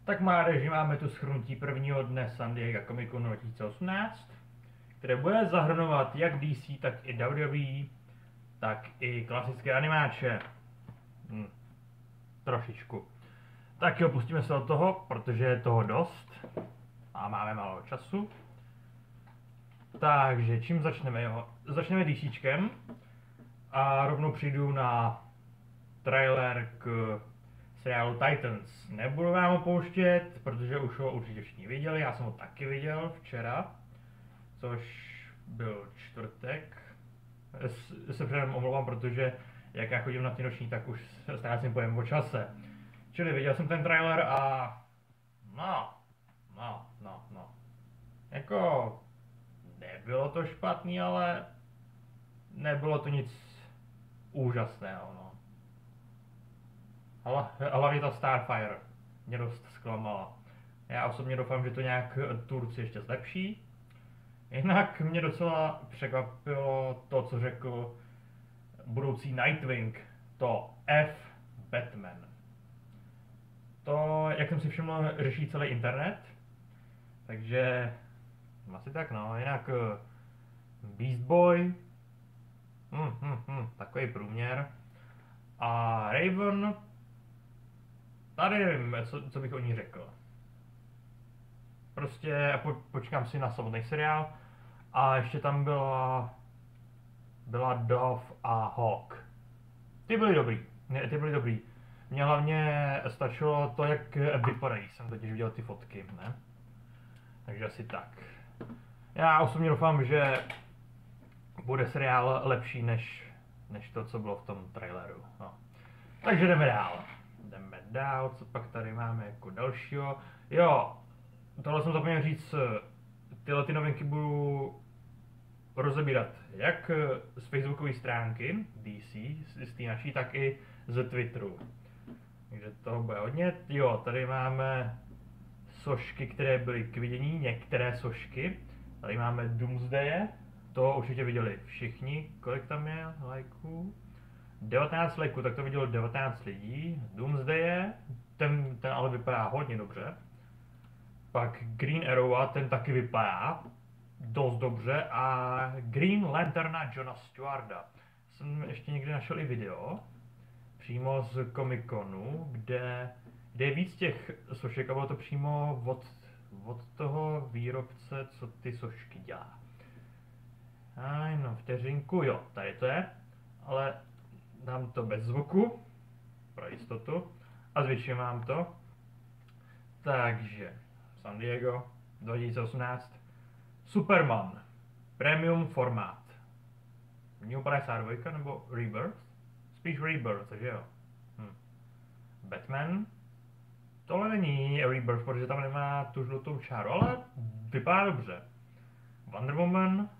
Tak mládeži, máme tu shrnutí prvního dne San Diego Comic Con 2018, které bude zahrnovat jak DC, tak i WWE, tak i klasické animáče. Trošičku. Tak jo, pustíme se do toho, protože je toho dost a máme málo času. Takže čím začneme? Jo? Začneme DCčkem a rovnou přijdu na trailer k seriálu Titans. Nebudu vám ho pouštět, protože už ho určitě všichni viděli, já jsem ho taky viděl včera, což byl čtvrtek. Se předem omlouvám, protože jak já chodím na ty noční, tak už ztrácím pojem o čase. Čili viděl jsem ten trailer a no. Jako nebylo to špatný, ale nebylo to nic úžasného, no. Hlavně ta Starfire mě dost zklamala. Já osobně doufám, že to nějak Turci ještě zlepší. Jinak mě docela překvapilo to, co řekl budoucí Nightwing, to F Batman. To, jak jsem si všiml, řeší celý internet. Takže asi tak no, jinak Beast Boy, takový průměr. A Raven, tady nevím, co bych o ní řekl. Prostě počkám si na samotný seriál. A ještě tam byla Dove a Hawk. Ty byly dobrý. Mně hlavně stačilo to, jak vypadají, jsem totiž viděl ty fotky, ne? Takže asi tak. Já osobně doufám, že bude seriál lepší než to, co bylo v tom traileru. No. Takže jdeme dál, co pak tady máme jako dalšího. Jo, tohle jsem zapomněl říct, tyhle ty novinky budu rozebírat jak z facebookové stránky DC, z té naší, tak i z Twitteru. Takže toho bude hodně. Jo, tady máme sošky, které byly k vidění, některé sošky. Tady máme Doomsdaye, to určitě viděli všichni. Kolik tam je lajků? 19 lajků, tak to vidělo 19 lidí. Doomsdaye, ten ale vypadá hodně dobře. Pak Green Arrow, ten taky vypadá dost dobře. A Green Lanterna Johna Stewarta. Jsem ještě někde našel i video přímo z Comic Conu, kde je víc těch sošek a bylo to přímo od toho výrobce, co ty sošky dělá. No, vteřinku, jo, tady to je, ale dám to bez zvuku, pro jistotu, a zvětším vám to. Takže, San Diego, 2018, Superman, premium formát. New 52 nebo Rebirth? Spíš Rebirth, takže jo. Batman, tohle není Rebirth, protože tam nemá tu žlutou čáru, ale vypadá dobře. Wonder Woman,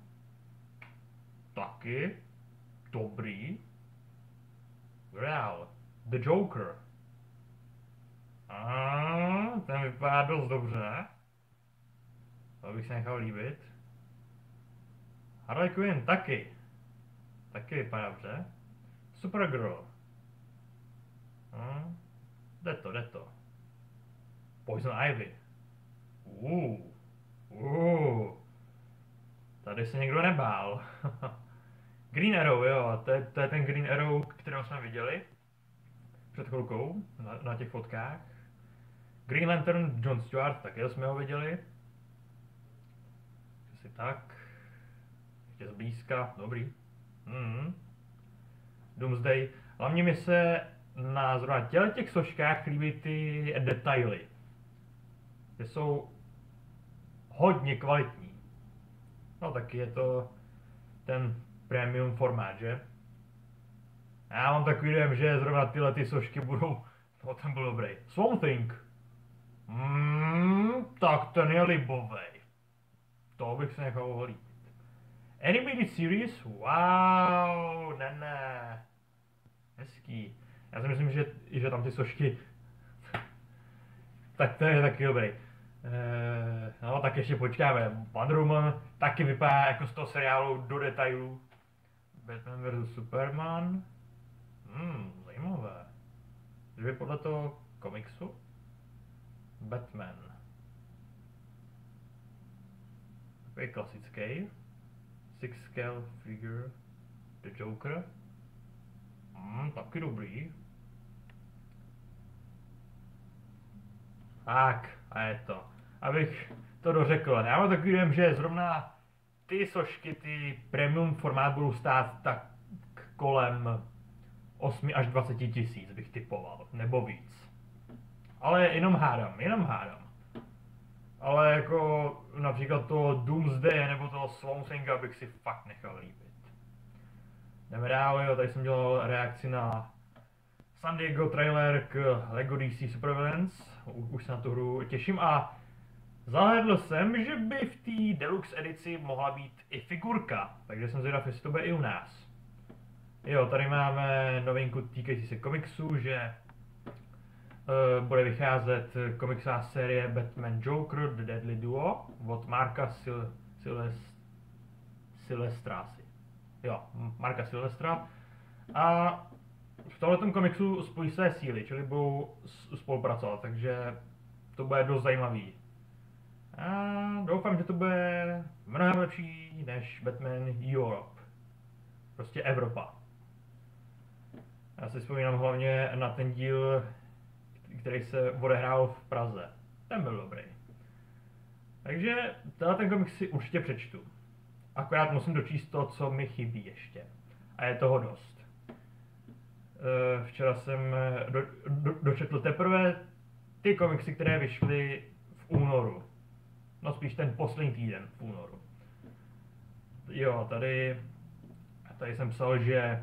taky dobrý. Real, The Joker. Ten vypadá dost dobře. To bych se nechal líbit. Harley Quinn taky vypadá dobře. Supergirl. Jde to. Poison Ivy. Tady se někdo nebál. Green Arrow, jo, to je ten Green Arrow, kterého jsme viděli před chvilkou na těch fotkách. Green Lantern John Stewart, taky jsme ho viděli. Asi tak. Ještě zblízka, dobrý. Doomsday. Hlavně mi se na zrovna těch soškách líbí ty detaily. Ty jsou hodně kvalitní. No taky je to ten premium formát, že? Já mám takový dojem, že zrovna tyhle ty sošky budou, no ten byl dobrý. Swamp Thing. Tak ten je libovej. To bych se nechal oholít. Animated series? Wow, ne. Hezký. Já si myslím, že tam ty sošky, tak to je taky dobrý. No tak ještě počkáme. Wonder Woman taky vypadá jako z toho seriálu do detailů. Batman vs Superman. Zajímavé. Že podle toho komiksu? Batman. Takový klasický. Six scale figure. The Joker. Taky dobrý. Tak, a je to. Abych to dořekl. Já mám takový dojem, že zrovna ty sošky, ty premium formát budou stát tak kolem 8 až 20 tisíc, bych typoval, nebo víc. Ale jenom hádám. Ale jako například to Doomsday nebo toho Swamp Thinga bych si fakt nechal líbit. Jdeme dál, jo, tady jsem dělal reakci na San Diego trailer k LEGO DC Supervillains. Už se na tu hru těším a zahlédl jsem, že by v té deluxe edici mohla být i figurka, takže jsem zvědav, jestli to bude i u nás. Jo, tady máme novinku týkající se komiksu, že bude vycházet komiksová série Batman Joker The Deadly Duo od Marka Silvestra. Jo, Marka Silvestra. A v tomhletom komiksu spojí své síly, čili budou spolupracovat, takže to bude dost zajímavý. A doufám, že to bude mnohem lepší než Batman Europe. Prostě Evropa. Já si vzpomínám hlavně na ten díl, který se odehrál v Praze. Ten byl dobrý. Takže ten komiks si určitě přečtu. Akorát musím dočíst to, co mi chybí ještě. A je toho dost. Včera jsem dočetl teprve ty komiksy, které vyšly v únoru. No spíš ten poslední týden v únoru. Jo, tady jsem psal, že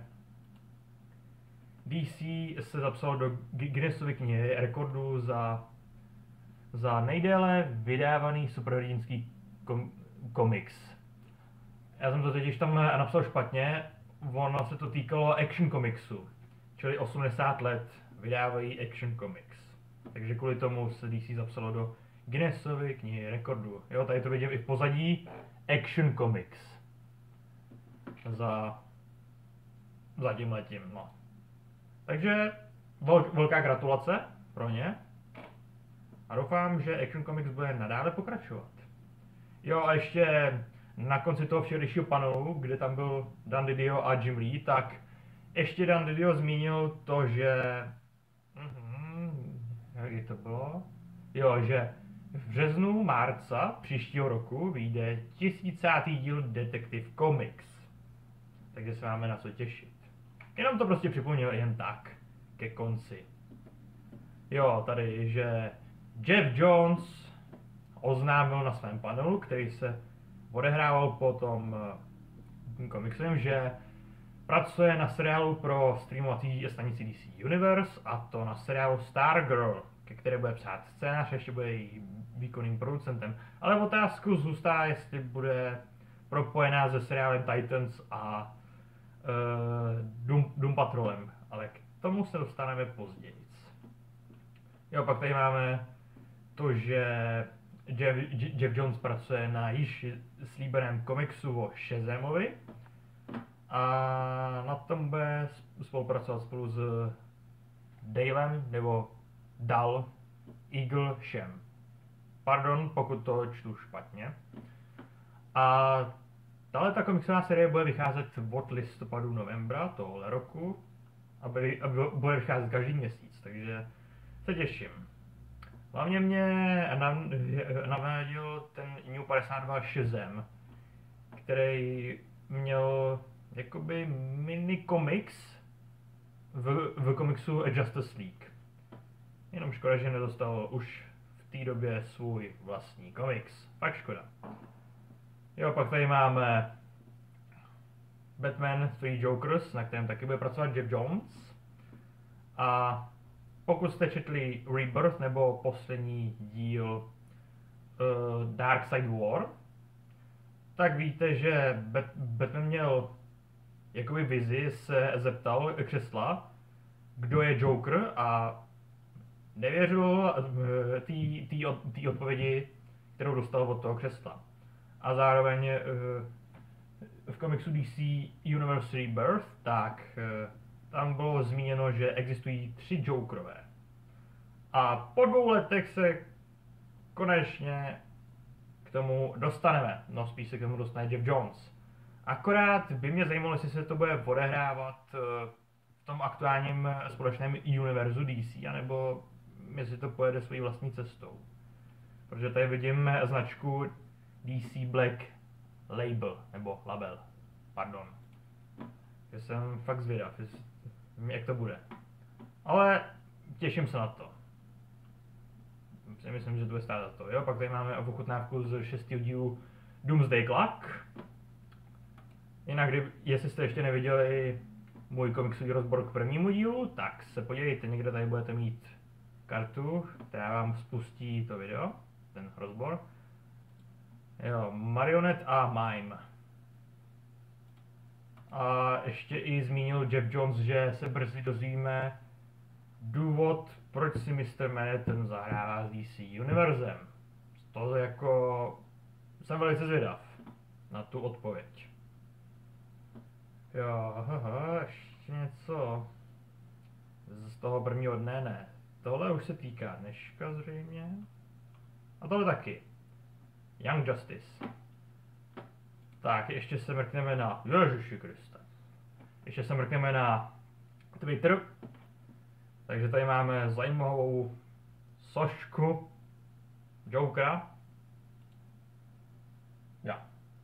DC se zapsalo do Guinnessovy knihy rekordů za nejdéle vydávaný superhrdinský komiks. Já jsem to totiž tam napsal špatně, ono se to týkalo action komiksu, čili 80 let vydávají action komiks. Takže kvůli tomu se DC zapsalo do Guinnessovy knihy rekordů. Jo, tady to vidím i v pozadí action comics. Za tímhletím, no. Takže velká gratulace pro ně. A doufám, že Action Comics bude nadále pokračovat. Jo, a ještě na konci toho včerejšího panelu, kde tam byl Dan Didio a Jim Lee, tak ještě Dan Didio zmínil to, že... jak to bylo? Jo, že v březnu, marca příštího roku vyjde 1000. díl Detective Comics. Takže se máme na co těšit. Jenom to prostě připomněl jen tak, ke konci. Jo, tady, že Jeff Jones oznámil na svém panelu, který se odehrával po tom komiksem, že pracuje na seriálu pro streamovací stanici DC Universe, a to na seriálu Stargirl, ke které bude psát scénář, ještě bude její výkonným producentem. Ale otázku zůstá, jestli bude propojená se seriálem Titans a Doom Patrolem, ale k tomu se dostaneme později. Jo, pak tady máme to, že Jeff Jones pracuje na již slíbeném komiksu o Shazamovi a na tom bude spolupracovat spolu s Dalem, nebo Dal Eagle Shem. Pardon, pokud to čtu špatně. A ta komiksová série bude vycházet od listopadu novembra tohohle roku a bude vycházet každý měsíc, takže se těším. Hlavně mě navnadil ten New 52 Shazam, který měl jakoby mini komiks v komiksu A Justice League. Jenom škoda, že nedostal už v té době svůj vlastní komiks. Pak škoda. Jo, pak tady máme Batman 3 Jokers, na kterém taky bude pracovat Jeff Jones. A pokud jste četli Rebirth nebo poslední díl Dark Side War, tak víte, že Batman měl jakoby vizi, se zeptal křesla, kdo je Joker, a nevěřil té odpovědi, kterou dostal od toho křesla. A zároveň v komiksu DC Universe Rebirth, tak tam bylo zmíněno, že existují 3 Jokerové. A po 2 letech se konečně k tomu dostaneme. No spíš se k tomu dostane Geoff Johns. Akorát by mě zajímalo, jestli se to bude odehrávat v tom aktuálním společném univerzu DC, anebo jestli to pojede svojí vlastní cestou. Protože tady vidím značku DC Black Label, nebo Label, pardon. Já jsem fakt zvědav, jak to bude. Ale těším se na to. Myslím, že to bude stát za to. Jo, pak tady máme ochutnávku z 6. dílu Doomsday Clock. Jinak, jestli jste ještě neviděli můj komiksový rozbor k prvnímu dílu, tak se podívejte, někde tady budete mít kartu, která vám spustí to video, ten rozbor. Jo, Marionette a Mime. A ještě i zmínil Geoff Johns, že se brzy dozvíme důvod, proč si Mr. Manhattan zahrává s DC Univerzem. To jako jsem velice zvědav na tu odpověď. Jo, ještě něco z toho prvního dne, ne. Tohle už se týká dneška zřejmě. A tohle taky. Young Justice. Tak, ještě se mrkneme na... Ježiši Kriste. Ještě se mrkneme na Twitter. Takže tady máme zajímavou sošku Jokera. Ja.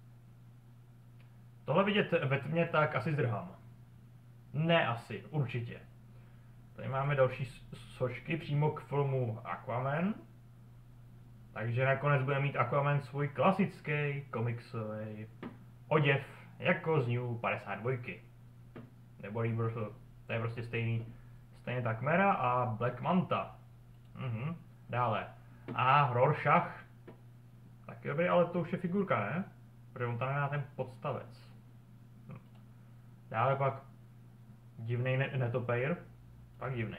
Tohle vidět ve tmě, tak asi zdrhám. Ne asi, určitě. Tady máme další sošky přímo k filmu Aquaman. Takže nakonec bude mít Aquaman svůj klasický komiksový oděv jako z New 52. Nebo Rebirth, to je prostě stejně tak Mera a Black Manta. Dále. A Rorschach. Taky dobrý, ale to už je figurka, ne? Protože on tam nemá ten podstavec. Dále pak divnej netopejr. Pak divnej.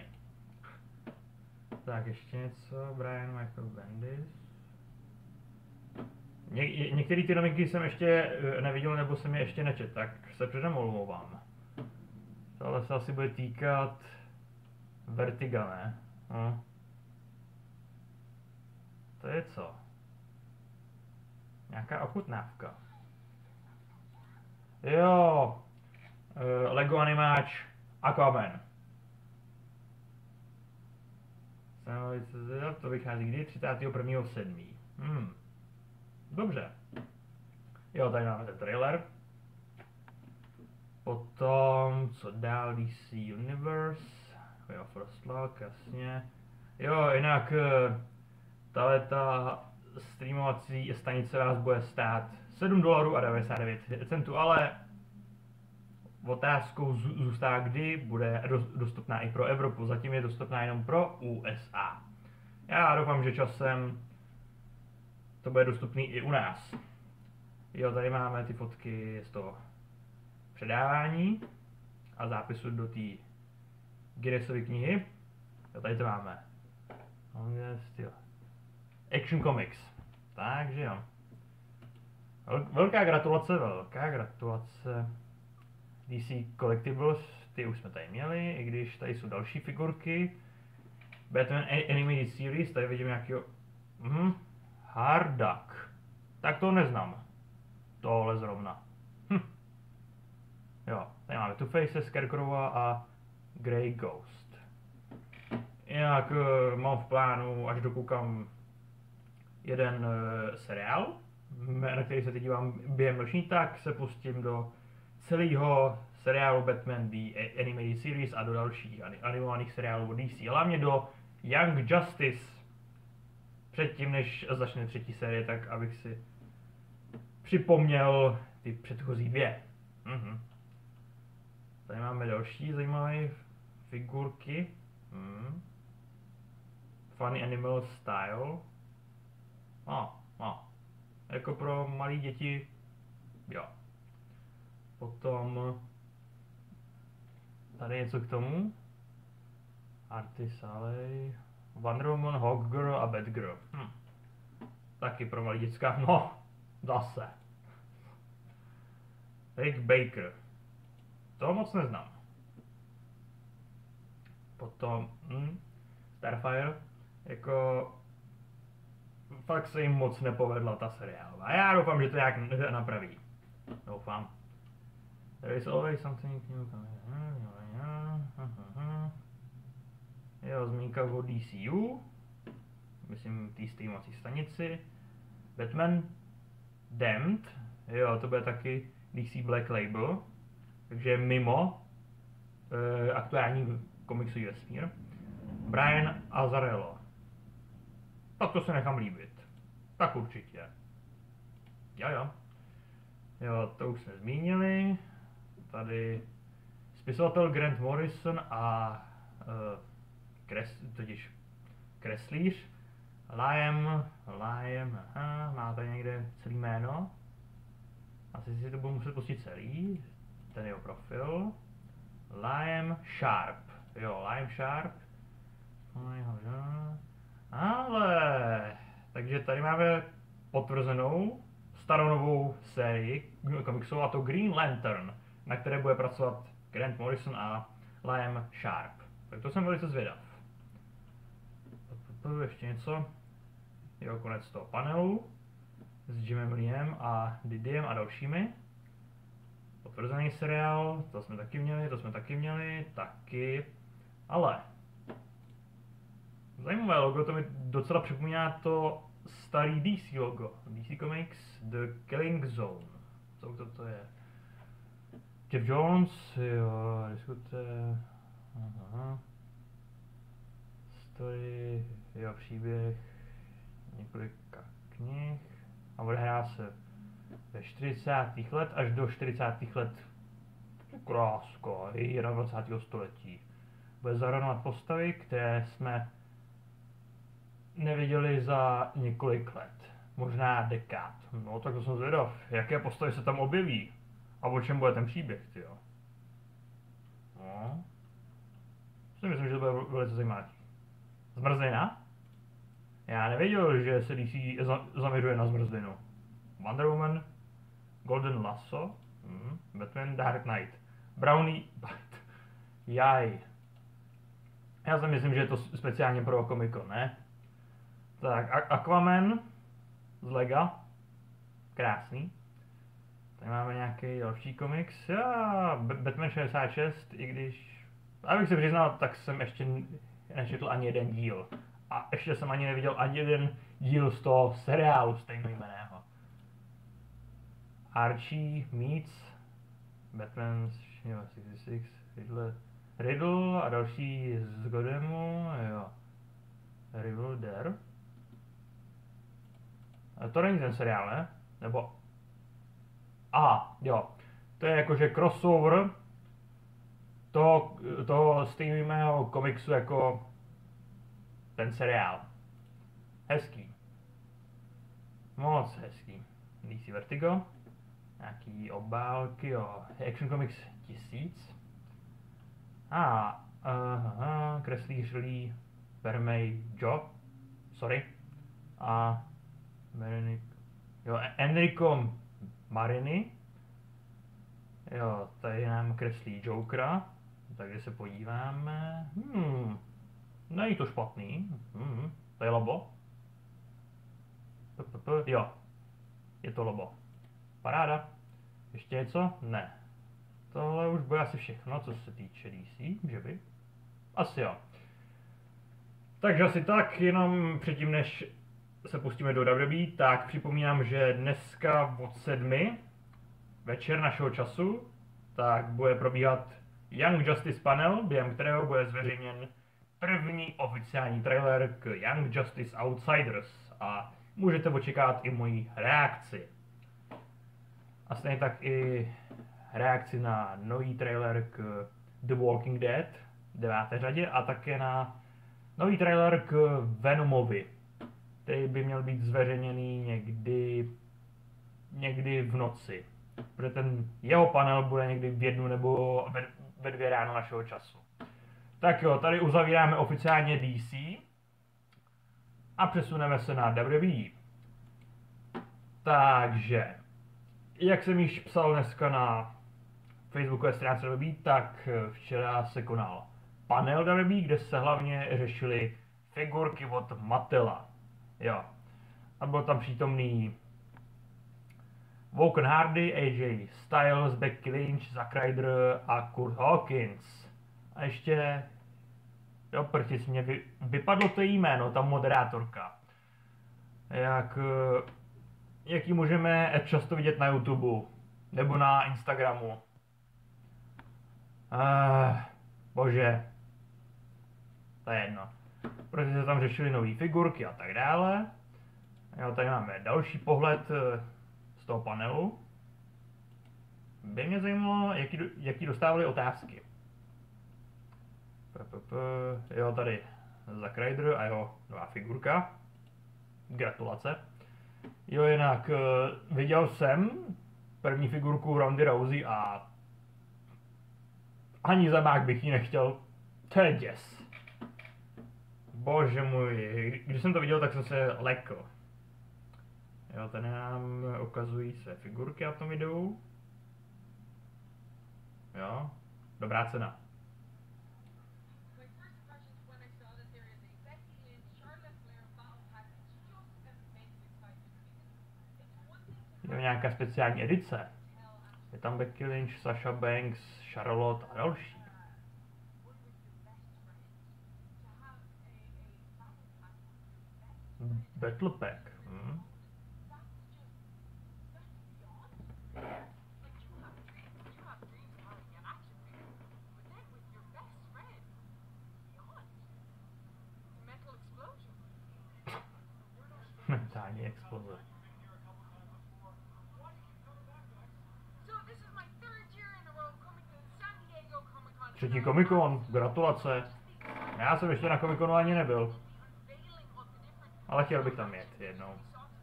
Tak ještě něco, Brian Michael Bendis. Některé ty novinky jsem ještě neviděl, nebo jsem je ještě nečet, tak se předem omlouvám. Tohle se asi bude týkat Vertiga, ne? To je co? Nějaká ochutnávka. Jo, Lego animáč Aquaman. To vychází kdy? 31.7. Dobře. Jo, tady máme ten trailer. Potom, co dál, DC Universe. Jo, First Look, jasně. Jo, jinak ta streamovací stanice vás bude stát $7.99, ale otázkou zůstává, kdy bude dostupná i pro Evropu. Zatím je dostupná jenom pro USA. Já doufám, že časem to bude dostupný i u nás. Jo, tady máme ty fotky z toho předávání a zápisu do té Guinnessovy knihy. Jo, tady to máme. Action Comics. Takže jo. Velká gratulace. DC Collectibles, ty už jsme tady měli, i když tady jsou další figurky. Batman Animated Series, tady vidím nějakýho... Hardak. Tak to neznám. Tohle zrovna. Jo, tady máme Two-Face, Scarecrowa a Grey Ghost. Jinak mám v plánu, až dokoukám jeden seriál, na který se teď dívám během noční, tak se pustím do celého seriálu Batman The Animated Series a do dalších animovaných seriálů od DC. Hlavně do Young Justice. Předtím, než začne třetí série, tak abych si připomněl ty předchozí dvě. Tady máme další zajímavé figurky. Funny Animal Style. Jako pro malé děti, jo. Potom tady něco k tomu. Arty Sally, Wonder Woman, Hawkgirl a Batgirl. Taky pro malé děcka, no, zase. Rick Baker. To moc neznám. Potom Starfire, jako fakt se jim moc nepovedla ta seriálová. A já doufám, že to nějak napraví. Doufám. There is always something new coming. Jo, zmínka o DCU. Myslím, té streamovací stanici. Batman Damned. Jo, to bude taky DC Black Label. Takže mimo aktuální komiksový vesmír. Brian Azzarello. Tak to se nechám líbit. Tak určitě. Jo. Jo, to už jsme zmínili. Tady spisovatel Grant Morrison a totiž kreslíř Liam, má tady někde celý jméno. Asi si to budu muset pustit celý. Ten jeho profil. Liam Sharp. Jo, Liam Sharp. Ale, takže tady máme potvrzenou staronovou sérii komiksů, a to Green Lantern, na které bude pracovat Grant Morrison a Liam Sharp. Tak to jsem velice zvědav. Ještě něco. Jo, konec toho panelu s Jimem Leem a Didiem a dalšími. Potvrzený seriál, to jsme taky měli, ale zajímavé logo, to mi docela připomíná to starý DC logo. DC Comics The Killing Zone. Co to je? Jeff Jones, jo, diskutuje. Story, jo, příběh, několika knih a odehrává se ve 40. let až do 40. let. Krásko, 21. století. Bude zahrnovat postavy, které jsme neviděli za několik let, možná dekád. No tak to jsem zvědav, jaké postavy se tam objeví a o čem bude ten příběh, tyjo. No, si myslím, že to bude velice zajímavé. Zmrzlina? Já nevěděl, že se DC zaměřuje na zmrzlinu. Wonder Woman, Golden Lasso, Batman Dark Knight, Brownie, jaj. Já si myslím, že je to speciálně pro Comic-Con, ne? Tak, Aquaman z Lega, krásný. Tady máme nějaký další komiks, Batman 66, i když, abych se přiznal, tak jsem ještě nečetl ani jeden díl. A ještě jsem ani neviděl ani jeden díl z toho seriálu stejnojmenného. Archie meets Batman 66, Riddle a další z Godemu, jo. Revolver. To není ten seriál, ne? Nebo... jo. To je jakože crossover toho stejného komiksu jako ten seriál. Hezký. Moc hezký. DC Vertigo. Nějaký obálky, jo. Action Comics 1000. Kreslíř Lee Bermejo. Sorry. A Enrico Marini. Jo, tady nám kreslí Jokera. Takže se podíváme. Není to špatný. To je Lobo. Jo. Je to Lobo. Paráda. Ještě něco? Ne. Tohle už bude asi všechno, co se týče DC, že by? Asi jo. Takže asi tak, jenom předtím, než se pustíme do WWE, tak připomínám, že dneska od 7 večer našeho času, tak bude probíhat Young Justice panel, během kterého bude zveřejněn první oficiální trailer k Young Justice Outsiders a můžete očekávat i moji reakci. A stejně tak i reakci na nový trailer k The Walking Dead 9. řadě a také na nový trailer k Venomovi, který by měl být zveřejněný někdy v noci. Protože ten jeho panel bude někdy v 1 nebo ve 2 ráno našeho času. Tak jo, tady uzavíráme oficiálně DC a přesuneme se na WWE. Takže, jak jsem již psal dneska na facebookové stránce WWE, tak včera se konal panel WWE, kde se hlavně řešily figurky od Mattela. Jo. A byl tam přítomný Woken Hardy, AJ Styles, Becky Lynch, Zack Ryder a Kurt Hawkins. A ještě, jo, prtis, mě vypadlo to jméno, ta moderátorka. Jak ji můžeme často vidět na YouTube nebo na Instagramu. Bože, to je jedno. Protože se tam řešily nové figurky a tak dále. Jo, tady máme další pohled z toho panelu. By mě zajímalo, jaký dostávali otázky. Jo, tady Zack Ryder a jeho nová figurka. Gratulace. Jo, jinak viděl jsem první figurku Rondy Rousey a ani zamák bych ji nechtěl. To je děs. Bože můj, když jsem to viděl, tak jsem se lekl. Jo, tady nám ukazují se figurky na tom videu. Jo, dobrá cena. Je nějaká speciální edice. Je tam Becky Lynch, Sasha Banks, Charlotte a další. Battle Pack. Mentální exploze. Třetí Comic-Con, gratulace. Já jsem ještě na Comic-Conu ani nebyl. Ale chtěl bych tam jet jednou.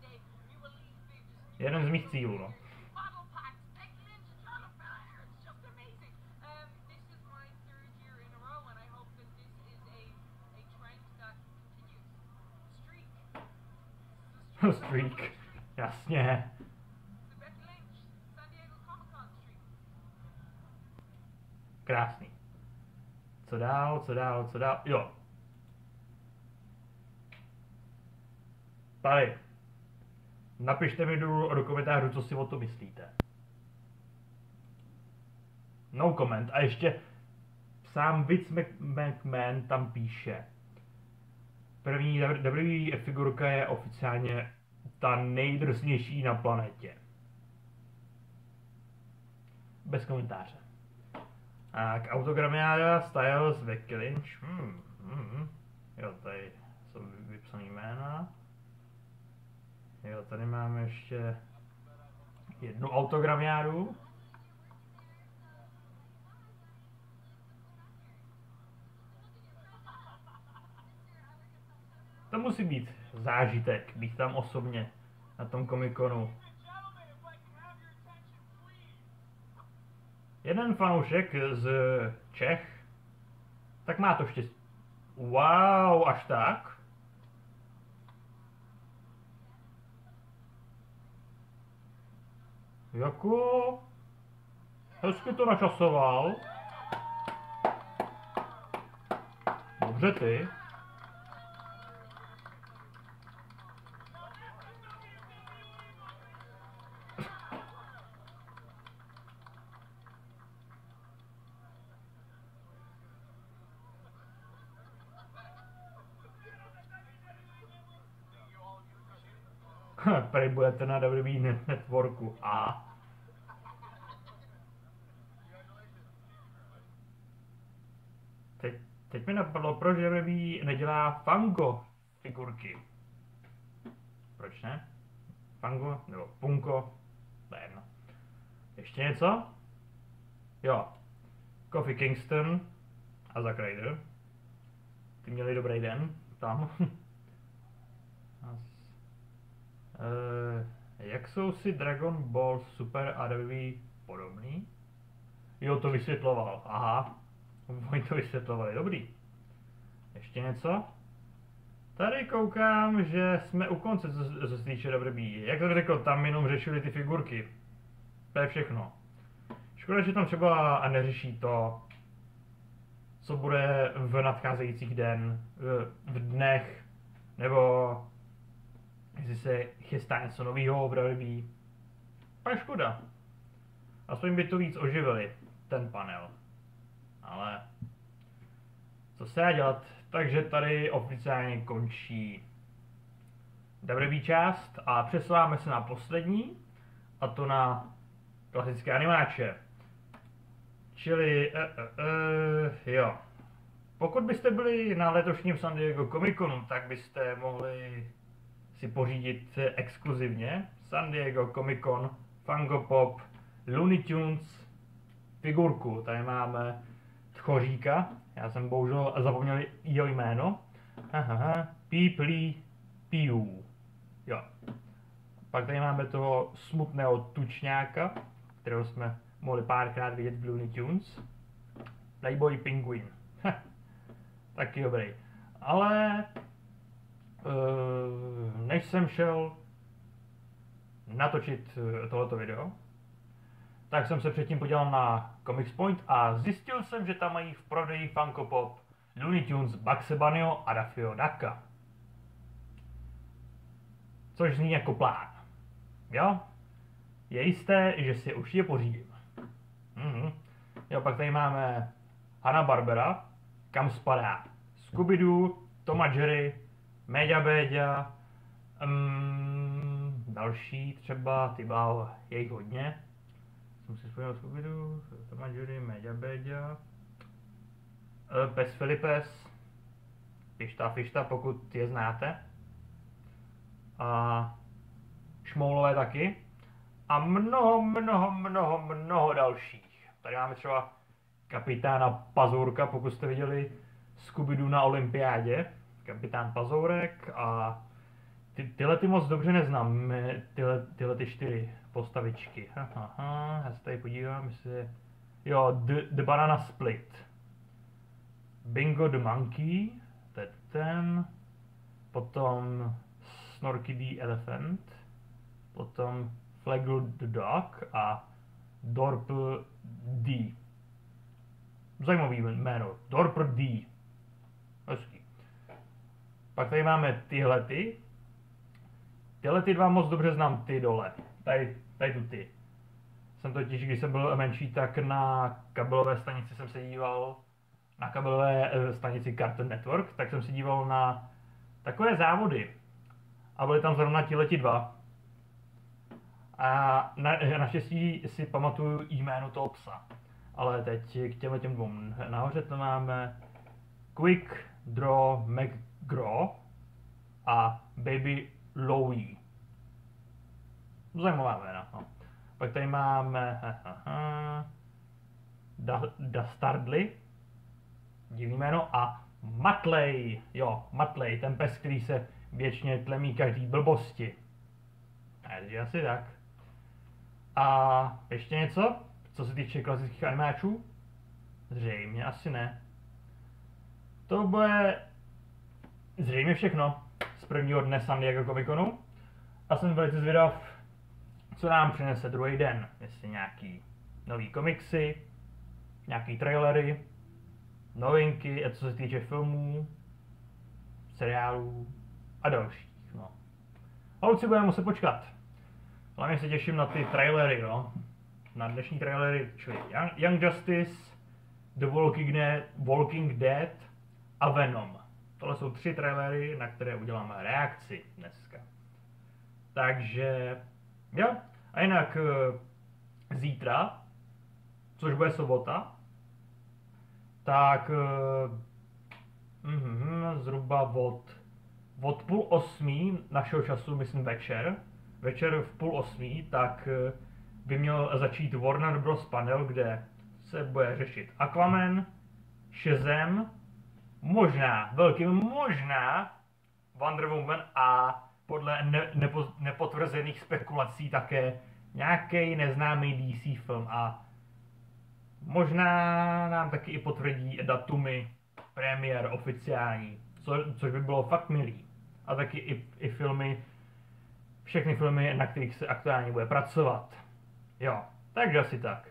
Jeden z mých cílů, no. Streak, jasně. Krásný. Co dál? Jo. Tady. Napište mi do komentářů, co si o to myslíte. No comment. A ještě sám Vince McMahon tam píše. První WWE figurka je oficiálně ta nejdrsnější na planetě. Bez komentáře. A k autogramiáda Styles, Becky Lynch. Jo, tady jsou vypsaný jména. Jo, tady máme ještě jednu autogramiádu. To musí být zážitek, být tam osobně na tom Comic-Conu. Jeden fanoušek z Čech, tak má to štěstí. Wow, až tak? Jako? Hezky to načasoval. Dobře ty. Prej budete na WWE Networku. A teď mi napadlo, proč WWE nedělá Funko figurky. Proč ne? Funko nebo Funko, to je jedno. Ještě něco? Jo. Kofi Kingston a Zack Ryder. Ty měli dobrý den tam. Jak jsou si Dragon Ball Super a WWE podobný? Jo, to vysvětloval. Aha. Oni to vysvětlovali. Dobrý. Ještě něco? Tady koukám, že jsme u konce, co se týče WWE. Jak jsem řekl, tam jenom řešili ty figurky. To je všechno. Škoda, že tam třeba neřeší to, co bude v nadcházejících v dnech, nebo jestli se chystá něco nového, velebí. Pak škoda. Aspoň by to víc oživili, ten panel. Ale co se dá dělat? Takže tady oficiálně končí WWE část a přesouváme se na poslední, a to na klasické animáče. Čili, jo. Pokud byste byli na letošním San Diego Comic Conu, tak byste mohli si pořídit exkluzivně San Diego Comic Con Funko Pop Looney Tunes figurku. Tady máme Tchoříka, já jsem bohužel zapomněl jeho jméno. Píplí Piu. Jo. Pak tady máme toho smutného tučňáka, kterého jsme mohli párkrát vidět v Looney Tunes. Playboy Penguin. Taky dobrý. Ale než jsem šel natočit tohleto video, tak jsem se předtím podíval na Comics Point a zjistil jsem, že tam mají v prodeji Funko Pop Looney Tunes Bugs Bunnyho a Daffyho Ducka. Což zní jako plán. Jo? Je jisté, že si je určitě pořídím. Jo, pak tady máme Hanna-Barbera, kam spadá Scooby-Doo, Tom a Jerry, Méďa Béďa, další třeba, ty bál, je jich hodně. Jsem si vzpomněl Scooby-Doo, Tom a Jerry, Méďa Béďa, Pes Filipes, Fišta, pokud je znáte. A Šmoulové taky. A mnoho dalších. Tady máme třeba kapitána Pazourka, pokud jste viděli Scooby-Doo na olympiádě. Kapitán Pazourek a tyhle ty moc dobře neznám, tyhle ty 4 postavičky. Já se tady podívám, jestli... Jo, The Banana Split. Bingo the Monkey, to je ten. Potom Snorky the Elephant. Potom Flaggle the Dog a Dorp D. Zajímavý jméno. Dorp D. Hezký. Pak tady máme tyhlety. Tyhle ty dva moc dobře znám, ty dole. Tady tu ty. Jsem totiž, když jsem byl menší, tak na kabelové stanici jsem se díval, na kabelové stanici Cartoon Network, tak jsem se díval na takové závody. A byly tam zrovna tihleti dva. A naštěstí si pamatuju jméno toho psa. Ale teď k těm dvou. Nahoře to máme Quick Draw McGraw a Baby Louie. Zajímavá jména. No. Pak tady máme Dastardly, divný jméno, a Matley. Jo, Matley, ten pes, který se věčně tlemí každý blbosti. Takže asi tak. A ještě něco, co se týče klasických animáčů? Zřejmě asi ne. To bude zřejmě všechno z prvního dne San Diego Comic Conu. A jsem velice zvědav, co nám přinese druhý den. Jestli nějaký nový komiksy, nějaký trailery, novinky, a co se týče filmů, seriálů a dalších. No. A už si budeme muset počkat. Hlavně se těším na ty trailery, no. Na dnešní trailery, čili Young Justice, The Walking Dead a Venom. Tohle jsou 3 trailery, na které uděláme reakci dneska. Takže, jo. A jinak zítra, což bude sobota, tak zhruba od 7:30 našeho času, myslím večer v 7:30, tak by měl začít Warner Bros. Panel, kde se bude řešit Aquaman, Shazam, možná Wonder Woman a podle nepotvrzených spekulací také nějaký neznámý DC film a možná nám taky i potvrdí datumy premiér oficiální, což by bylo fakt milý. A taky i filmy, všechny filmy, na kterých se aktuálně bude pracovat. Jo, takže asi tak.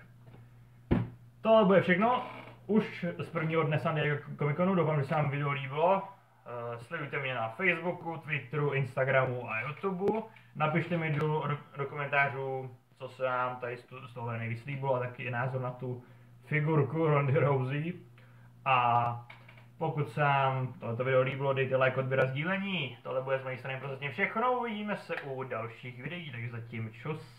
Tohle bude všechno. Už z prvního dne San Diego Comic Conu. Doufám, že se vám video líbilo. Sledujte mě na Facebooku, Twitteru, Instagramu a YouTubeu. Napište mi do komentářů, co se vám tady z toho nejvíc líbilo a taky názor na tu figurku Rondy Rousey. A pokud se vám tohoto video líbilo, dejte like, odběr a sdílení. Tohle bude z mé strany prozatím všechno, uvidíme se u dalších videí, takže zatím čus.